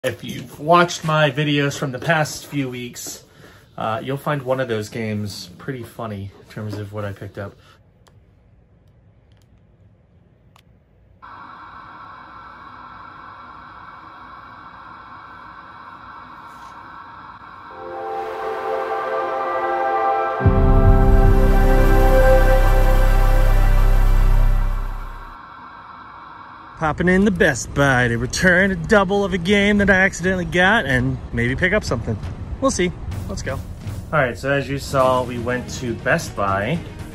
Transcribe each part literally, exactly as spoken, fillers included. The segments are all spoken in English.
If you've watched my videos from the past few weeks, uh, you'll find one of those games pretty funny in terms of what I picked up. Popping in the Best Buy to return a double of a game that I accidentally got and maybe pick up something. We'll see. Let's go. All right, so as you saw, we went to Best Buy,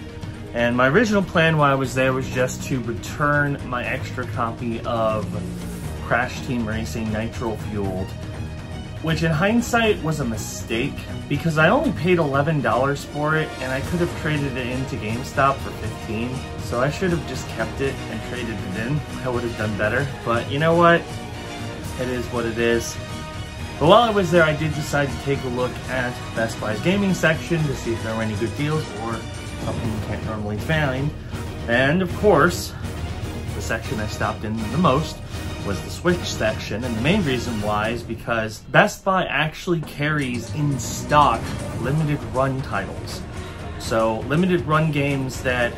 and my original plan while I was there was just to return my extra copy of Crash Team Racing Nitro Fueled, which in hindsight was a mistake because I only paid eleven dollars for it and I could have traded it into Gamestop for fifteen dollars. So I should have just kept it and traded it in. I would have done better, but you know what? It is what it is. But while I was there, I did decide to take a look at Best Buy's gaming section to see if there were any good deals or something you can't normally find. And of course, the section I stopped in the most was the Switch section, and the main reason why is because Best Buy actually carries in stock limited run titles. So limited run games that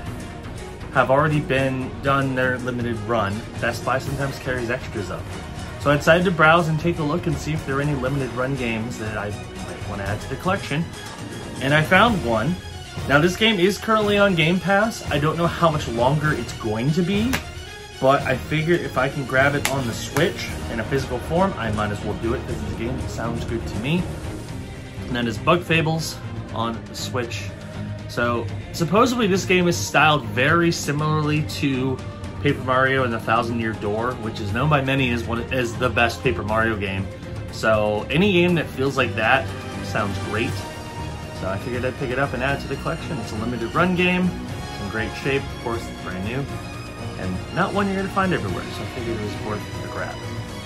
have already been done their limited run, Best Buy sometimes carries extras of. So I decided to browse and take a look and see if there are any limited run games that I might want to add to the collection. And I found one. Now this game is currently on Game Pass. I don't know how much longer it's going to be, but I figured if I can grab it on the Switch in a physical form, I might as well do it because this game sounds good to me. And that is Bug Fables on the Switch. So supposedly this game is styled very similarly to Paper Mario and the Thousand Year Door, which is known by many as one as the best Paper Mario game. So any game that feels like that sounds great. So I figured I'd pick it up and add it to the collection. It's a limited run game. It's in great shape. Of course, it's brand new. And not one you're going to find everywhere, so I figured it was worth a grab.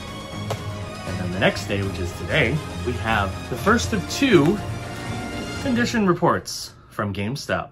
And then the next day, which is today, we have the first of two condition reports from Gamestop.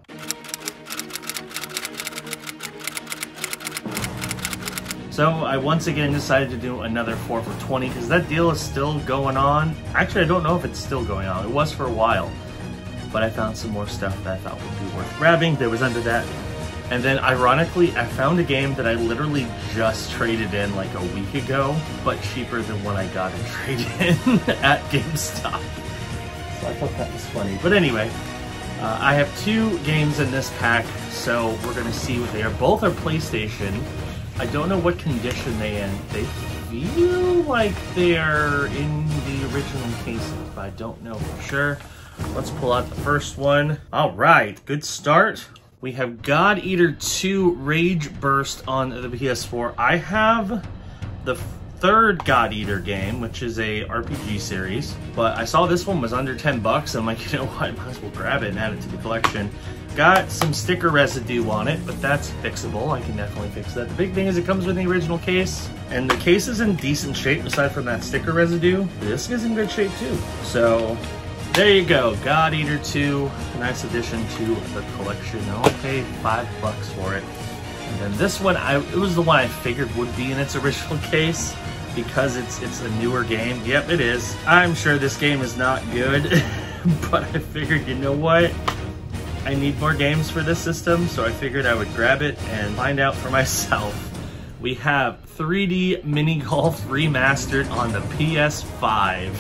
So I once again decided to do another four for twenty because that deal is still going on. Actually, I don't know if it's still going on. It was for a while, but I found some more stuff that I thought would be worth grabbing that was under that. And then ironically, I found a game that I literally just traded in like a week ago, but cheaper than what I got in trade-in at GameStop. So I thought that was funny. But anyway, uh, I have two games in this pack, so we're gonna see what they are. Both are PlayStation. I don't know what condition they in. They feel like they're in the original cases, but I don't know for sure. Let's pull out the first one. All right, good start. We have God Eater two Rage Burst on the P S four. I have the third God Eater game, which is a R P G series, but I saw this one was under ten bucks. I'm like, you know what, I might as well grab it and add it to the collection. Got some sticker residue on it, but that's fixable. I can definitely fix that. The big thing is it comes with the original case, and the case is in decent shape aside from that sticker residue. This is in good shape too. So there you go, God Eater two, a nice addition to the collection. I only paid five bucks for it. And then this one, I, it was the one I figured would be in its original case because it's it's a newer game. Yep, it is. I'm sure this game is not good, but I figured, you know what? I need more games for this system, so I figured I would grab it and find out for myself. We have three D Mini Golf Remastered on the P S five.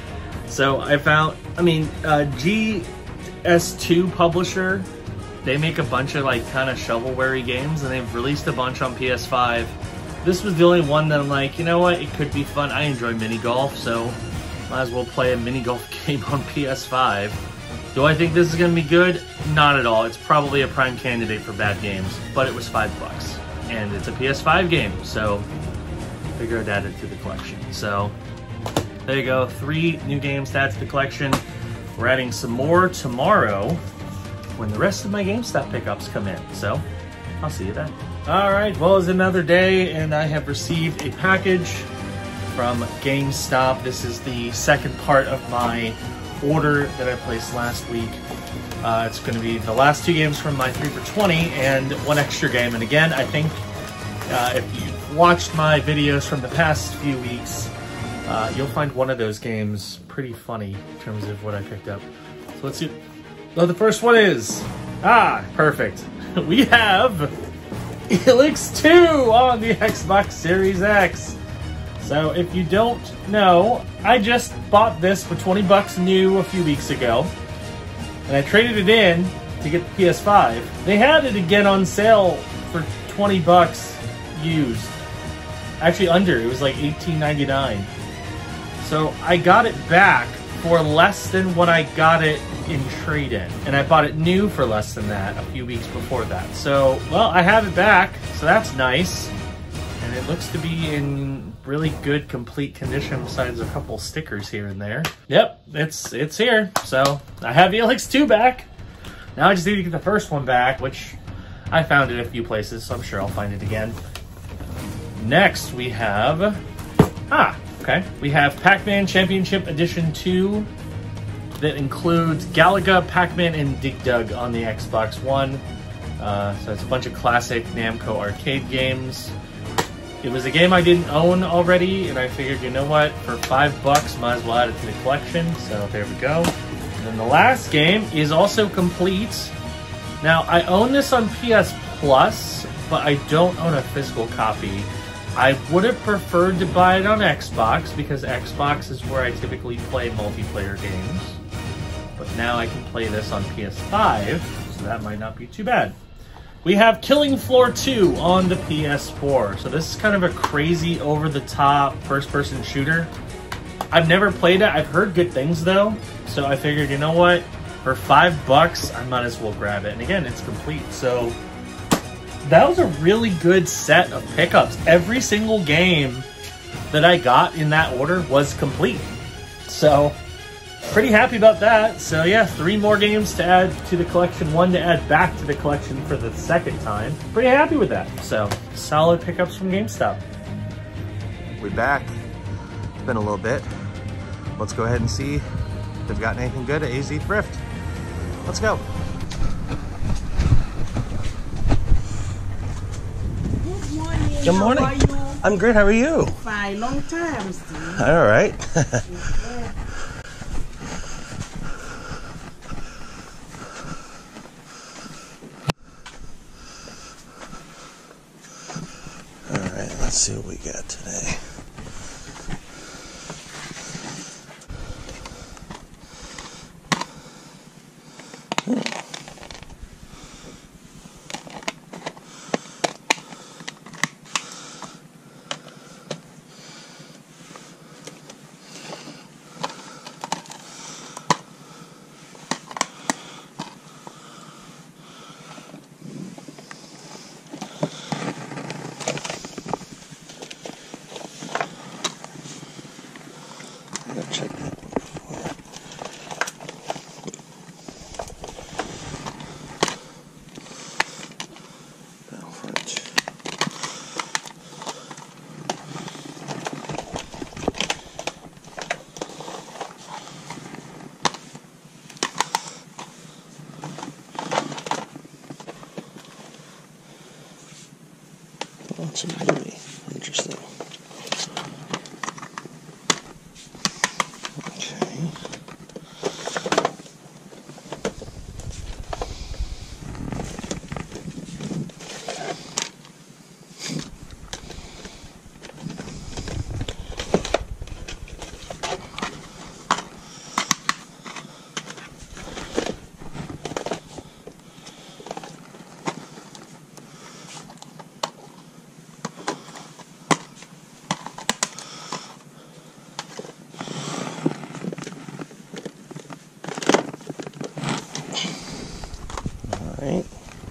So I found, I mean, uh, G S two publisher, they make a bunch of like kind of shovelware games, and they've released a bunch on P S five. This was the only one that I'm like, you know what, it could be fun. I enjoy mini golf, so might as well play a mini golf game on P S five. Do I think this is gonna be good? Not at all. It's probably a prime candidate for bad games, but it was five bucks. And it's a P S five game, so I figured I'd add it to the collection. So there you go, three new games to add to the collection. We're adding some more tomorrow when the rest of my GameStop pickups come in. So I'll see you then. All right, well, it's another day and I have received a package from GameStop. This is the second part of my order that I placed last week. Uh, it's going to be the last two games from my three for twenty and one extra game. And again, I think uh, if you've watched my videos from the past few weeks, uh, you'll find one of those games pretty funny in terms of what I picked up. So let's see. Oh, the first one is, ah, perfect. We have Helix two on the Xbox Series X. So if you don't know, I just bought this for twenty bucks new a few weeks ago, and I traded it in to get the P S five. They had it again on sale for twenty bucks used. Actually under, it was like eighteen ninety-nine. So I got it back for less than what I got it in trade-in. And I bought it new for less than that a few weeks before that. So, well, I have it back, so that's nice. And it looks to be in really good, complete condition besides a couple stickers here and there. Yep, it's it's here. So I have Helix two back. Now I just need to get the first one back, which I found it a few places, so I'm sure I'll find it again. Next we have, ah, okay. We have Pac-Man Championship Edition two that includes Galaga, Pac-Man, and Dig Dug on the Xbox One. Uh, so it's a bunch of classic Namco arcade games. It was a game I didn't own already, and I figured, you know what, for five bucks, might as well add it to the collection. So there we go. And then the last game is also complete. Now, I own this on P S Plus, but I don't own a physical copy. I would have preferred to buy it on Xbox, because Xbox is where I typically play multiplayer games. But now I can play this on P S five, so that might not be too bad. We have Killing Floor two on the P S four. So this is kind of a crazy, over-the-top first-person shooter. I've never played it. I've heard good things, though. So I figured, you know what? For five bucks, I might as well grab it. And again, it's complete. So that was a really good set of pickups. Every single game that I got in that order was complete. So pretty happy about that. So yeah, three more games to add to the collection, one to add back to the collection for the second time. Pretty happy with that. So solid pickups from GameStop. We're back. It's been a little bit. Let's go ahead and see if they've got anything good at A Z Thrift. Let's go. Good morning. Good morning. How are you? I'm good. How are you? Fine. Long time, Steve. All right. Yeah. All right. Let's see what we got today. Check that one before. Battlefront. Oh, it's a movie. Interesting. Right.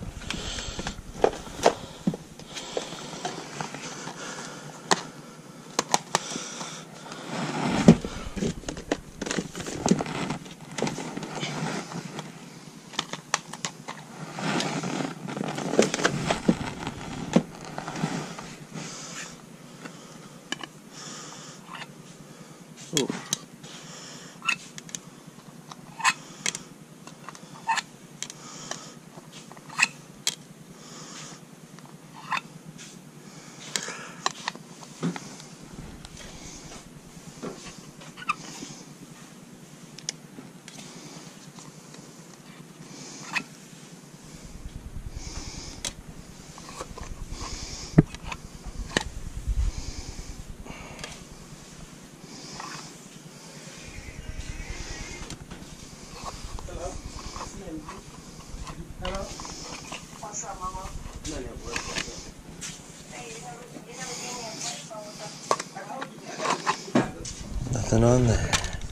Ooh. Nothing on there.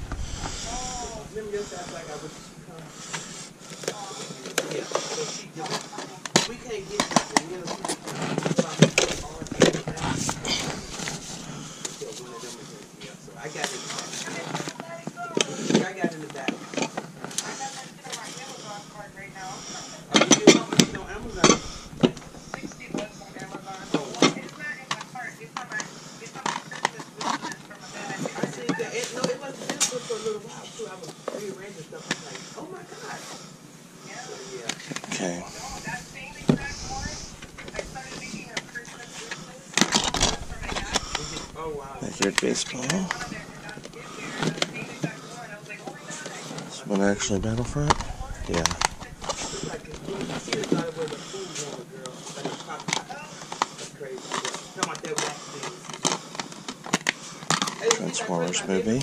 Okay. Backyard baseball. This one actually Battlefront? Yeah. Transformers movie.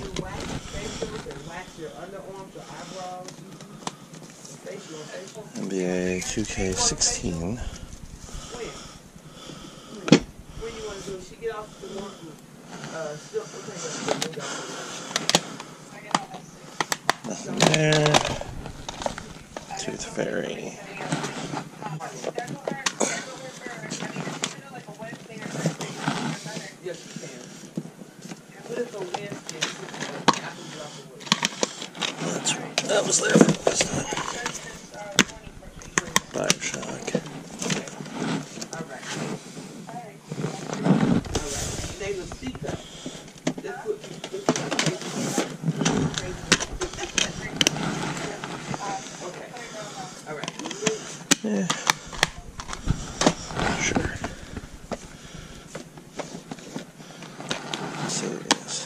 N B A two K sixteen. Nothing there. Tooth Fairy. That's right. That was there for last time. Bioshock. Yeah. Sure. Let's see what it is.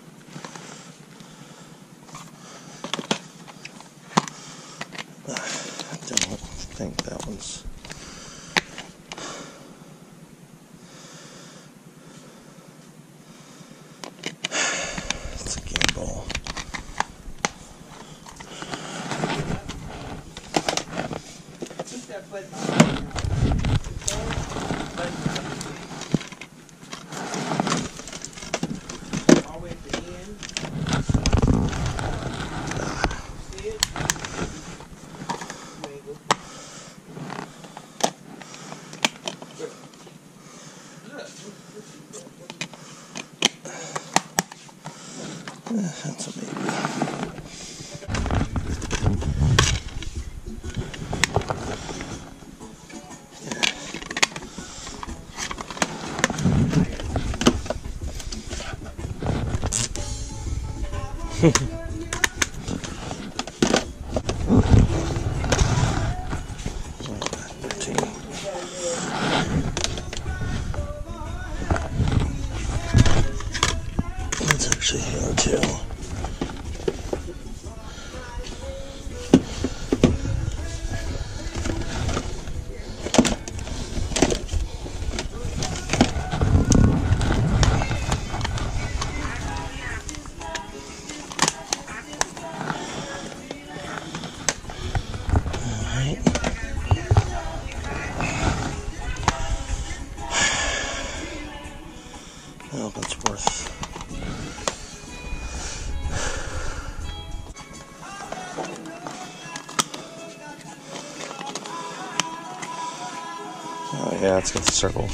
I don't think that one's. It's a game ball. That's a baby. That's actually here too. Alright. Well, that's worth. Oh yeah, it's got the circle.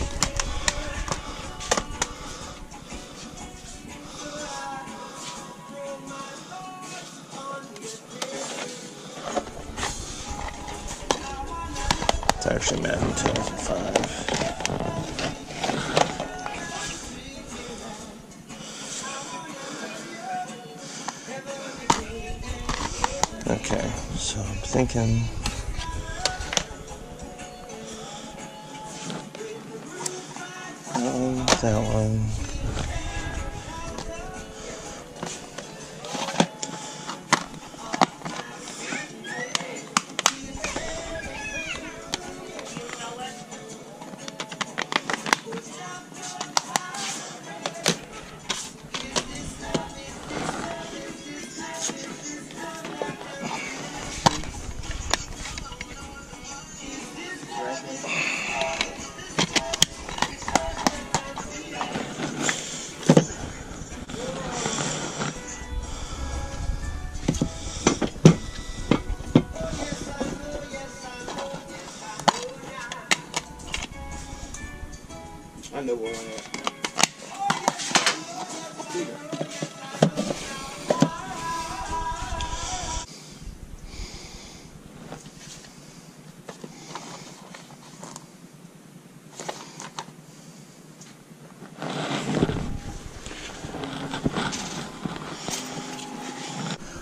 It's actually Madden two thousand five. Okay, so I'm thinking that one, that one.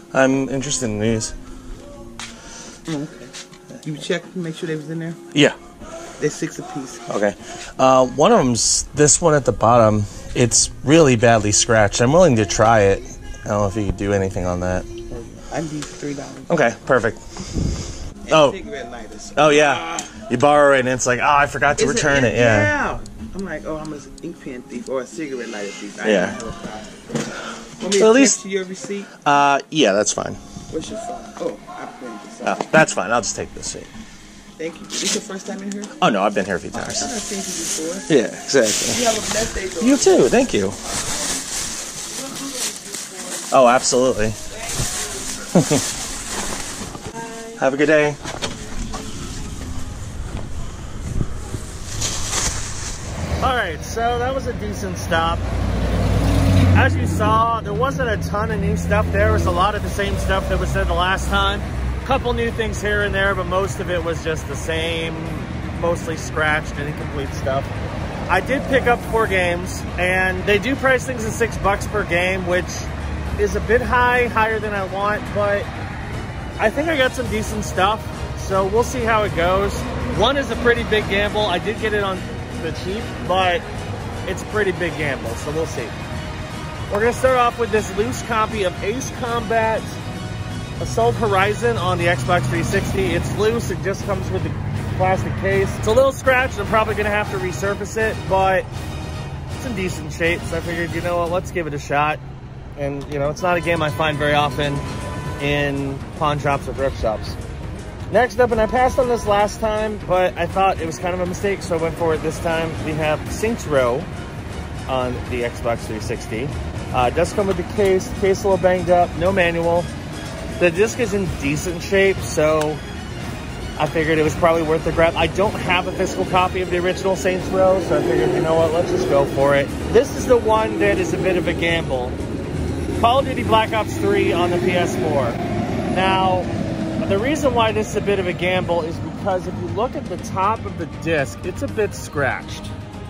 I'm interested in these. Oh, okay. You checked to make sure they was in there? Yeah. They're six apiece. Okay. Uh, one of them's this one at the bottom. It's really badly scratched. I'm willing to try it. I don't know if you could do anything on that. I need three dollars. Okay, perfect. And oh. cigarette lighters. Oh, yeah. You borrow it and it's like, oh, I forgot to Is return it. it. Yeah. yeah. I'm like, oh, I'm an ink pen thief or a cigarette lighter thief. I Yeah. don't have a problem. Want me Well, to at text least- you your receipt? Uh, yeah, that's fine. What's your phone? Oh, I printed this Oh, out. that's fine. I'll just take this seat. Thank you. This your first time in here? Oh, no, I've been here a few I've times. seen you before. Yeah, exactly. You have a blessed day, though. You too. Thank you. Oh, absolutely. Have a good day. Alright, so that was a decent stop. As you saw, there wasn't a ton of new stuff there. It was a lot of the same stuff that was there the last time. A couple new things here and there, but most of it was just the same, mostly scratched and incomplete stuff. I did pick up four games, and they do price things at six bucks per game, which is a bit high, higher than I want, but I think I got some decent stuff, so we'll see how it goes. One is a pretty big gamble. I did get it on the cheap, but it's a pretty big gamble, so we'll see. We're gonna start off with this loose copy of Ace Combat Assault Horizon on the Xbox three sixty. It's loose, it just comes with the plastic case. It's a little scratched, I'm probably gonna have to resurface it, but it's in decent shape, so I figured, you know what, let's give it a shot. And, you know, it's not a game I find very often in pawn shops or thrift shops. Next up, and I passed on this last time, but I thought it was kind of a mistake, so I went for it this time. We have Saints Row on the Xbox three sixty. Uh, it does come with the case. The case a little banged up, no manual. The disc is in decent shape, so I figured it was probably worth the grab. I don't have a physical copy of the original Saints Row, so I figured, you know what, let's just go for it. This is the one that is a bit of a gamble. Call of Duty Black Ops three on the P S four. Now, the reason why this is a bit of a gamble is because if you look at the top of the disc, it's a bit scratched.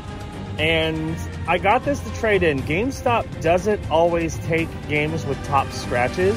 And I got this to trade in. GameStop doesn't always take games with top scratches,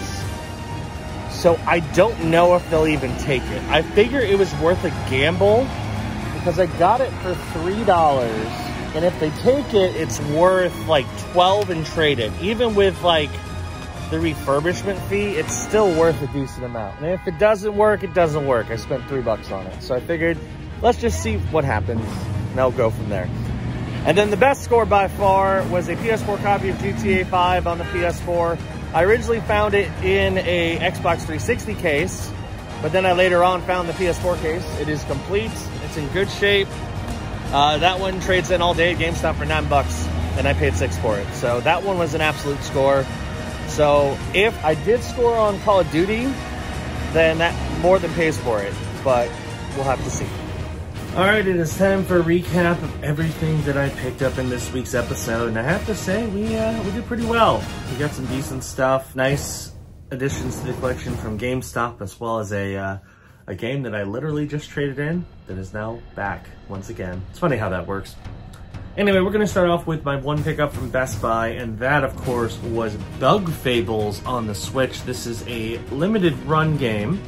so I don't know if they'll even take it. I figure it was worth a gamble because I got it for three dollars, and if they take it, it's worth like twelve dollars and trade-in. Even with like the refurbishment fee, it's still worth a decent amount. And if it doesn't work, it doesn't work. I spent three bucks on it. So I figured, let's just see what happens, and I'll go from there. And then the best score by far was a P S four copy of G T A five on the P S four. I originally found it in a Xbox three sixty case, but then I later on found the P S four case. It is complete, it's in good shape. Uh, that one trades in all day at GameStop for nine bucks, and I paid six for it. So that one was an absolute score. So if I did score on Call of Duty, then that more than pays for it, but we'll have to see. All right, it is time for a recap of everything that I picked up in this week's episode, and I have to say, we uh, we did pretty well. We got some decent stuff, nice additions to the collection from GameStop, as well as a uh, a game that I literally just traded in that is now back once again. It's funny how that works. Anyway, we're gonna start off with my one pickup from Best Buy, and that, of course, was Bug Fables on the Switch. This is a limited run game,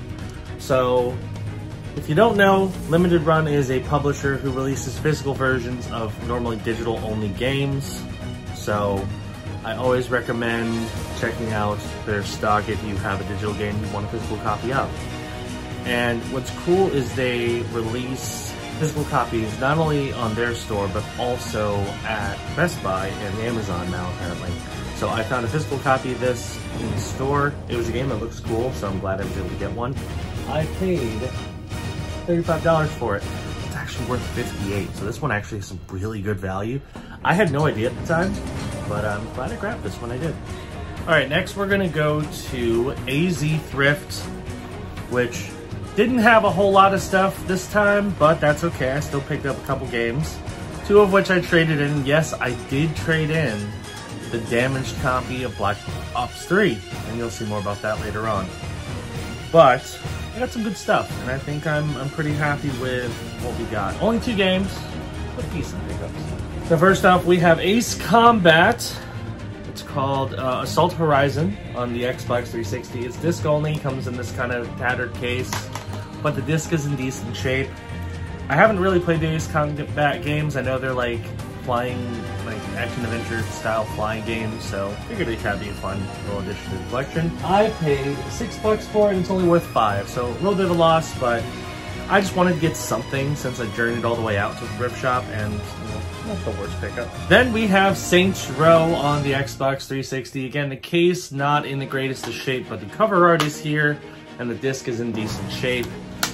so if you don't know, Limited Run is a publisher who releases physical versions of normally digital-only games. So I always recommend checking out their stock if you have a digital game you want a physical copy of. And what's cool is they release physical copies not only on their store, but also at Best Buy and Amazon now, apparently. So I found a physical copy of this in the store. It was a game that looks cool, so I'm glad I was able to get one. I paid thirty-five dollars for it. It's actually worth fifty-eight dollars, so this one actually has some really good value. I had no idea at the time, but I'm glad I grabbed this when I did. All right, next we're gonna go to A Z Thrift, which didn't have a whole lot of stuff this time, but that's okay. I still picked up a couple games, two of which I traded in. Yes, I did trade in the damaged copy of Black Ops three, and you'll see more about that later on. But I got some good stuff, and I think I'm, I'm pretty happy with what we got. Only two games, but decent pickups. So first off, we have Ace Combat. It's called uh, Assault Horizon on the Xbox three sixty. It's disc only, comes in this kind of tattered case, but the disc is in decent shape. I haven't really played these combat games. I know they're like flying, like action-adventure style flying games, so I figured it could be a fun little addition to the collection. I paid six bucks for it, and it's only worth five, so a little bit of a loss, but I just wanted to get something since I journeyed all the way out to the thrift shop, and you know, not the worst pickup. Then we have Saints Row on the Xbox three sixty. Again, the case not in the greatest of shape, but the cover art is here, and the disc is in decent shape.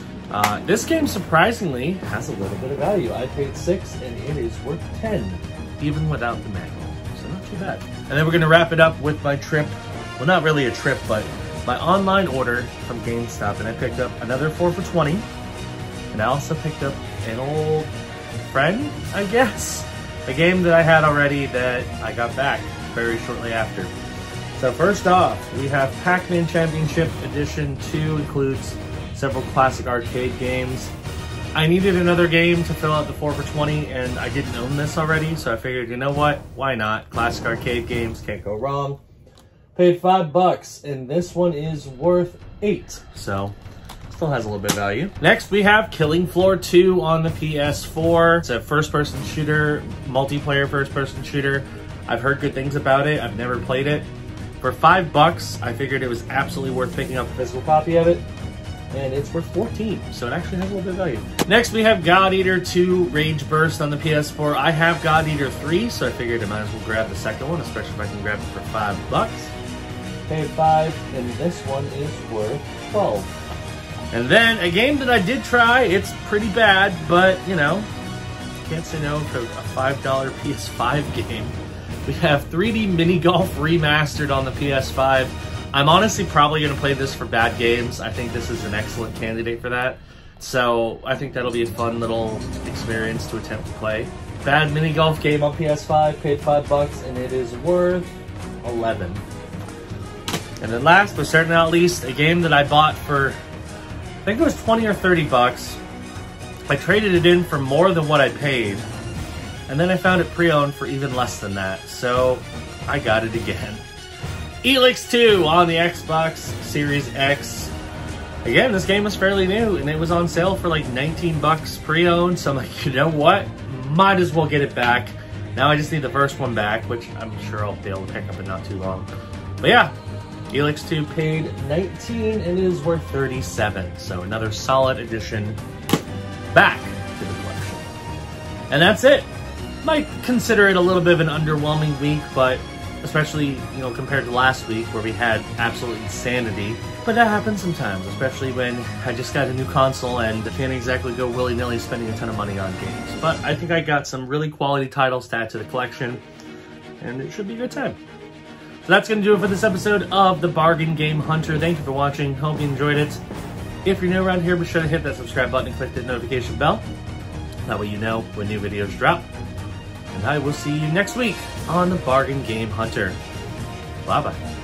Uh, this game surprisingly has a little bit of value. I paid six, and it is worth ten, even without the manual. So not too bad. And then we're gonna wrap it up with my trip. Well, not really a trip, but my online order from Gamestop, and I picked up another four for twenty. And I also picked up an old friend, I guess. A game that I had already that I got back very shortly after. So first off, we have Pac-Man Championship Edition two, includes several classic arcade games. I needed another game to fill out the four for twenty, and I didn't own this already, so I figured, you know what, why not? Classic arcade games, can't go wrong. Paid five bucks, and this one is worth eight, so still has a little bit of value. Next, we have Killing Floor two on the P S four. It's a first-person shooter, multiplayer first-person shooter. I've heard good things about it. I've never played it. For five bucks, I figured it was absolutely worth picking up a physical copy of it. And it's worth fourteen, so it actually has a little bit of value. Next, we have God Eater two Rage Burst on the P S four. I have God Eater three, so I figured I might as well grab the second one, especially if I can grab it for five bucks. Paid five, and this one is worth twelve. And then a game that I did try. It's pretty bad, but you know, can't say no to a five dollar P S five game. We have three D Mini Golf Remastered on the P S five. I'm honestly probably going to play this for bad games. I think this is an excellent candidate for that. So I think that'll be a fun little experience to attempt to play. Bad mini golf game on P S five, paid five bucks, and it is worth eleven. And then last, but certainly not least, a game that I bought for, I think it was twenty or thirty bucks. I traded it in for more than what I paid, and then I found it pre-owned for even less than that. So I got it again. Elix two on the Xbox Series X. Again, this game was fairly new, and it was on sale for like nineteen bucks pre-owned, so I'm like, you know what? Might as well get it back. Now I just need the first one back, which I'm sure I'll be able to pick up in not too long. But yeah, Elix two paid nineteen and it is worth thirty-seven, so another solid addition back to the collection. And that's it. Might consider it a little bit of an underwhelming week, but especially, you know, compared to last week where we had absolute insanity. But that happens sometimes, especially when I just got a new console and I can't exactly go willy-nilly spending a ton of money on games. But I think I got some really quality titles to add to the collection, and it should be a good time. So that's going to do it for this episode of The Bargain Game Hunter. Thank you for watching. Hope you enjoyed it. If you're new around here, be sure to hit that subscribe button and click the notification bell. That way you know when new videos drop. And I will see you next week on The Bargain Game Hunter. Bye-bye.